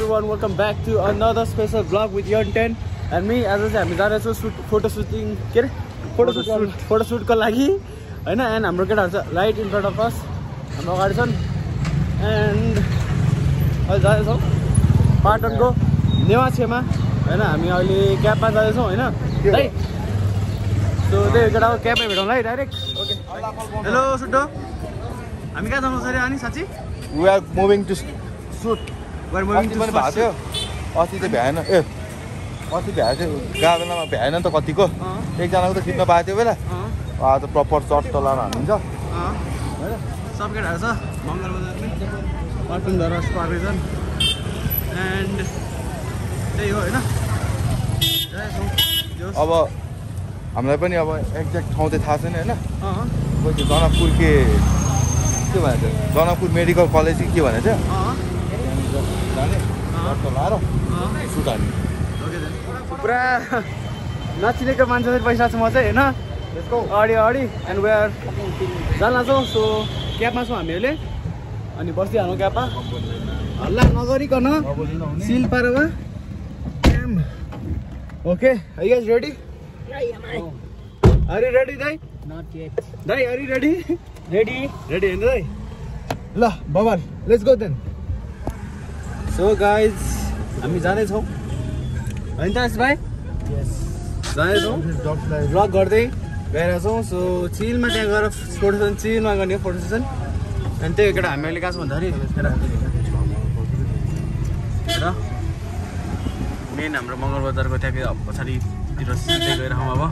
everyone, welcome back to another special vlog with Yon 10 and me. As I said, हामी जाँदैछौँ photo सुटको लागि हैन एन्ड हाम्रो केटाहरु छ right in front of us हाम्रो अगाडि छन् एन्ड अहिले जाँदैछौँ पाटनको नेवाछेमा हैन हामी अहिले क्याबमा जाँदैछौँ हैन है सो त्यही केटाको क्याबमै भेटौँला है डाइरेक्ट ओके हेलो सुड्डो हामी कहाँ जानु छ रे अनि साच्ची We are moving to shoot. We are moving to shoot. अस्ति त भ्याएन ए अस्ति भ्याएको थियो गाबेलामा भ्याएन नि त कतिको एकजनाको त खिच्न पाएको थियो बेला आज प्रपर सर्ट चलाएर हालिन्छ सब केटाहरू छ मङ्गल बजारमै पाटनद्वारा स्पार्केछन् एन्ड त्यही हो होइन अब हामीलाई पनि अब एक्ज्याक्ट ठाउँ चाहिँ थाहा छैन होइन खोइ त्यो जनकपुर के भनेको जनकपुर मेडिकल कलेज के भनेको थियो जाने सर्ट चलाएर सुट हाल्ने पुरा नचिनेको मान्छे चाहिँ बसिरहेको छु म चाहिँ होइन अगाडि एन्ड वेयर जान लाग्छौँ सो क्याबमा छौँ हामीहरूले अनि बसिहाल्नु क्याबमा हल्ला नगरिकन सिल पारेर okay are you guys ready are you ready दाइ Not yet. दाइ आर यु रेडी रेडी होइन दाइ ल बबाल let's go then so guys हामी जाँदैछौँ होइन त भाइ जाँदैछौँ भ्लग गर्दै गइरहेछौँ सो चिलमा त्यहाँ गएर फोटो सेसन चिलमा गर्ने फोटो सेसन अनि त्यही केटा हामी अहिले कहाँ छ भन्दाखेरि र मेन हाम्रो मङ्गल बजारको त्यहाँ पछाडितिर सिधै गइरहँ अब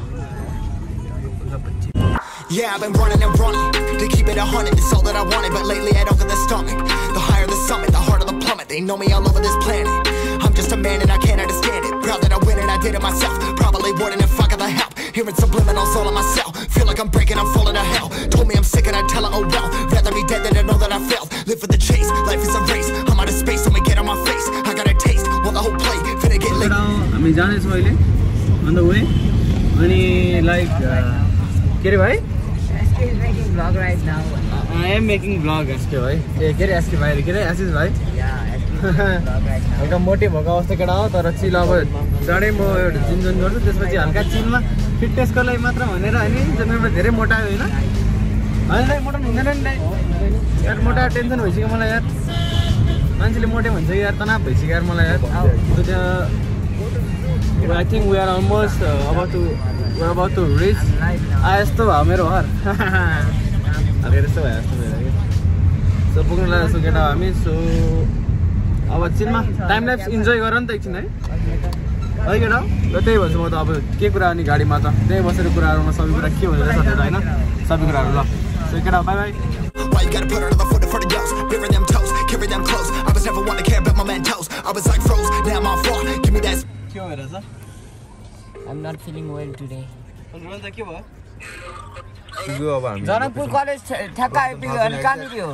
Yeah, I've been running and running to keep it 100, it's all that I wanted. But lately I don't get the stomach. The higher the summit, the harder the plummet. They know me all over this planet. I'm just a man and I can't understand it. Proud that I win and I did it myself. Probably wouldn't if I got the help. Hearing subliminals all on myself. Feel like I'm breaking, I'm falling to hell. Told me I'm sick and I tell her, oh well. Rather be dead than to know that I failed. Live for the chase, life is a race. I'm out of space, so me get on my face. I got a taste, well the whole play finna get lit. हामी जाँदैछौँ अहिले on the way अनि like के अरे भाइ He's making vlog right now. I am making vlog SK भाइ ए के अरे एसके भाइ के अरे आशिष भाइ Yeah, he's making vlog right now. एउटा मोटे भएको अवस्था केटा हो तर चिल अब चाँडै म एउटा जिम जोइन गर्छु त्यसपछि हल्का चिलमा फिटनेसको लागि मात्र भनेर होइन जन्मेबाट धेरै मोटा होइन होइन मोटा हुँदैन नि यार मोटा टेन्सन भइसक्यो मलाई यार मान्छेले मोटे भन्छ यार तनाव भइसक्यो यार मलाई यार त्यहाँ I think we are almost about to reach यस्तो भयो मेरो घर हल्का त्यस्तो भयो जस्तो मेरो सो पुग्नु लागेको छु केटा हामी सो अब चिलमा टाइम ल्याप्स इन्जोय गर नि त एकछिन है केटा ल त्यही भन्छु म त अब के कुरा अनि गाडीमा त त्यही बसेर कुराहरूमा सबै कुरा के भनेर सकेर होइन सबै कुराहरू ल सो केटा bye bye Why you gotta put another foot in front of yours? Bury them toes, carry them close. I was never one to care about my mentos. I was like froze, now I'm on floor. Give me that. के भएर छ I'm not feeling well today. हजुर त के भयो पुग्यो अब हामी जनकपुर कलेज ठ्याक्क आइपुग्यो अनि कहाँनिर हो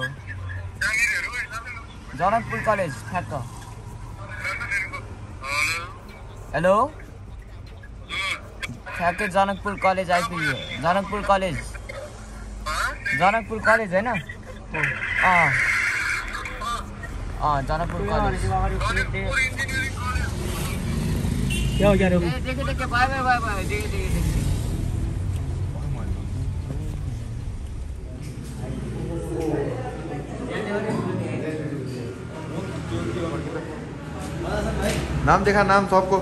जनकपुर कलेज ठ्याक्क हेलो ठ्याक्कै जनकपुर कलेज आइपुग्यो जनकपुर कलेज होइन जनकपुर कलेज क्या हो क्या रे देखे बाय देखे नाम देखा नाम सबको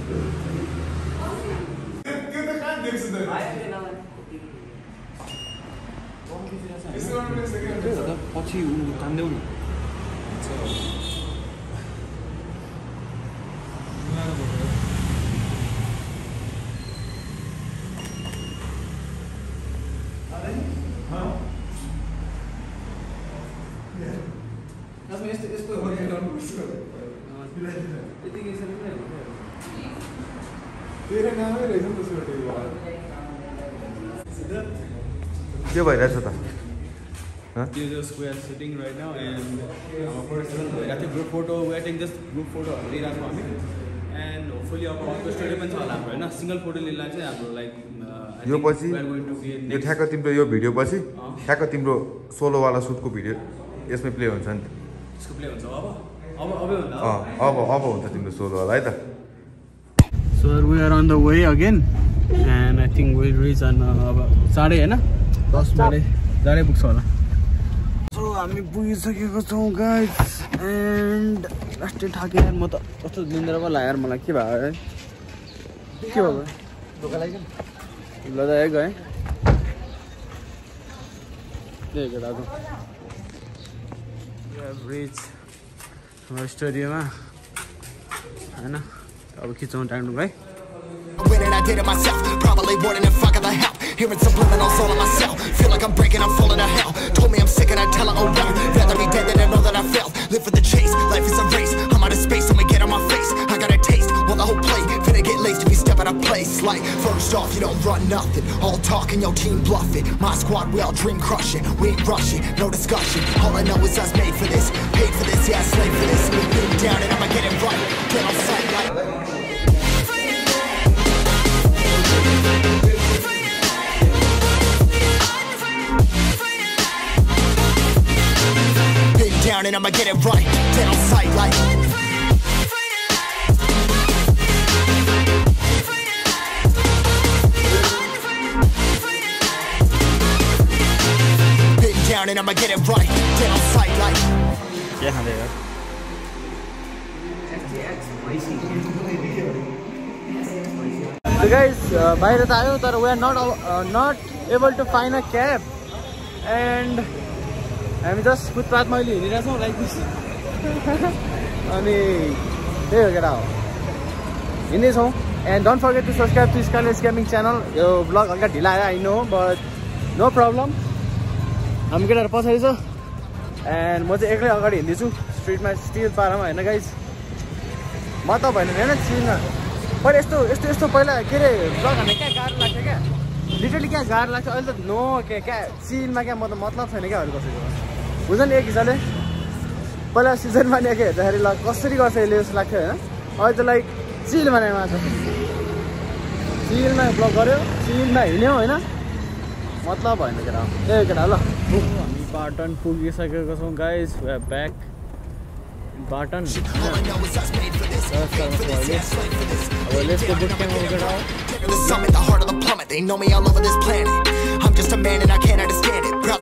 पछि कामदेऊ न के भइरहेछ त Just we are sitting right now and our first one I think group photo we are taking just group photo लिइराछौँ हामी and hopefully अब अर्को स्टोरी पनि छ होला हाम्रो हैन सिंगल फोटो लिइला चाहिँ हाम्रो लाइक यो पछि यो ठ्याक्क तिम्रो यो भिडियो पछि ठ्याक्क तिम्रो सोलो वाला सुटको भिडियो यसमै प्ले हुन्छ नि त्यसको प्ले हुन्छ अब अब हुन्छ तिम्रो सोलो होला है त So we are on the way again and I think we'll reach on अब 10:30 हैन 10:30 पुग्छ होला सो हामी पुगिसकेको छौँ गाइस एन्ड लास्टै थाके यार म त कस्तो निन्द्रा पो लाग्यो यार मलाई के भयो है के भयो धोका लाग्यो ल त गए त्यही केटाको रिच स्टुडियोमा हैन अब खिचौँ टाइम भाइ Winning, I did it myself. Probably wouldn't if I got the help. Hearing subliminals all on myself. Feel like I'm breaking, I'm falling to hell. Told me I'm sick and I tell her, oh well. Rather be dead than to know that I failed. Live for the chase, life is a race. I'm out of space, I'ma get on my face. I got a taste, well the whole plate. Finna get laced if you step out of place. Like, first off, you don't run nothing. All talking, your team bluffing. My squad, we all dream crushing. We ain't rushing, no discussion. All I know is us made for this. Paid for this, yeah, slave for this. Beat down and I'ma get it right. Get on sight like. Down and I'ma get it right. Dead on sight like. Been down and I'ma get it right. Dead on sight like. के खाँदै यार So guys, बाहिर त आयो तर we are not able to find a cab and हामी just फुटपाथमा अहिले हिँडिरहेको छौँ लाइक दिस अनि त्यही हो केटा हो हिँड्दैछौँ and don't forget to subscribe to Skyless gaming channel यो ब्लग हल्का ढिला आयो I know but no problem हामी केटाहरू पछाडि छ एन्ड म चाहिँ एक्लै अगाडि हिँड्दैछु स्ट्रिटमा स्टिल पारामा होइन गाइज म त भएन होइन चिनमा पहिला यस्तो पहिला के अरे ब्लग हान्ने क्या गाह्रो लाग्थ्यो क्या लिटरली क्या गाह्रो लाग्थ्यो अहिले त नो क्या चिलमा क्या म त मतलब छैन क्या अरू कसैको हुन्छ नि एक हिसाबले पहिला सिजनमा नि के हेर्दाखेरि ल कसरी गर्छ यसले जस्तो लाग्थ्यो होइन अहिले त लाइक चिल बनाएमा छ चिलमा ब्लग गऱ्यो चिलमा हिँड्यो होइन मतलब भएन केटा ए केटा ल हामी पाटन पुगिसकेको छौँ गाइज ब्याक पाटन अब लेट्स गो बुट क्याम्प केटा हो The summit, the heart of the plummet. They know me all over this planet. I'm just a man and I can't understand it.